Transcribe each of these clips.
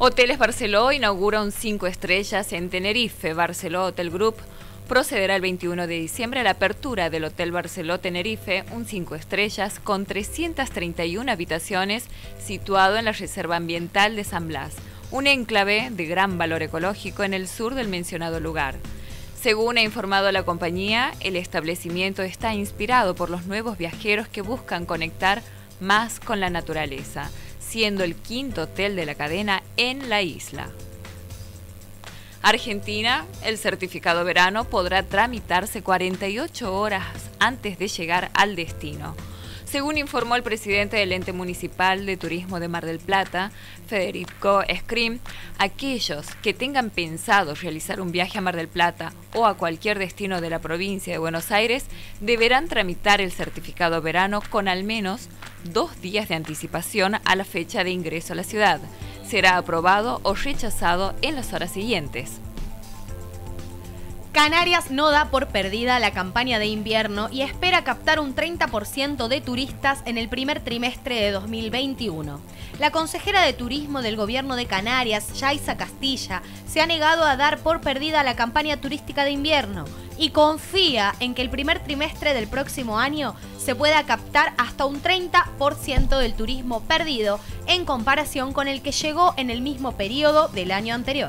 Hoteles Barceló inaugura un 5 estrellas en Tenerife. Barceló Hotel Group procederá el 21 de diciembre a la apertura del Hotel Barceló Tenerife, un 5 estrellas con 331 habitaciones situado en la Reserva Ambiental de San Blas, un enclave de gran valor ecológico en el sur del mencionado lugar. Según ha informado la compañía, el establecimiento está inspirado por los nuevos viajeros que buscan conectar más con la naturaleza, siendo el quinto hotel de la cadena en la isla. Argentina, el certificado verano podrá tramitarse 48 horas antes de llegar al destino. Según informó el presidente del Ente Municipal de Turismo de Mar del Plata, Federico Scrim, aquellos que tengan pensado realizar un viaje a Mar del Plata o a cualquier destino de la provincia de Buenos Aires deberán tramitar el certificado verano con al menos 2 días de anticipación a la fecha de ingreso a la ciudad. Será aprobado o rechazado en las horas siguientes. Canarias no da por perdida la campaña de invierno y espera captar un 30% de turistas en el primer trimestre de 2021. La consejera de Turismo del Gobierno de Canarias, Yaiza Castilla, se ha negado a dar por perdida la campaña turística de invierno y confía en que el primer trimestre del próximo año se pueda captar hasta un 30% del turismo perdido en comparación con el que llegó en el mismo periodo del año anterior.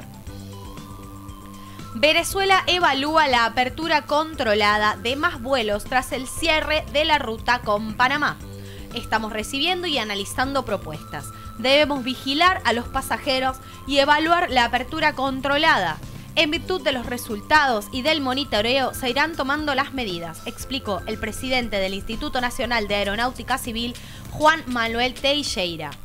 Venezuela evalúa la apertura controlada de más vuelos tras el cierre de la ruta con Panamá. Estamos recibiendo y analizando propuestas. Debemos vigilar a los pasajeros y evaluar la apertura controlada. En virtud de los resultados y del monitoreo se irán tomando las medidas, explicó el presidente del Instituto Nacional de Aeronáutica Civil, Juan Manuel Teixeira.